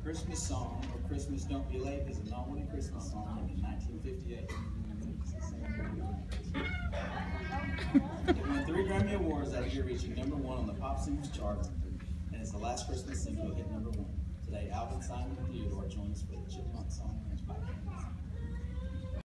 Christmas Song, or Christmas Don't Be Late, is a non-winning Christmas song in 1958. It won 3 Grammy Awards that year, reaching #1 on the Pop Singles chart, and is the last Christmas single to hit #1. Today, Alvin, Simon, and Theodore join us for the Chipmunk song.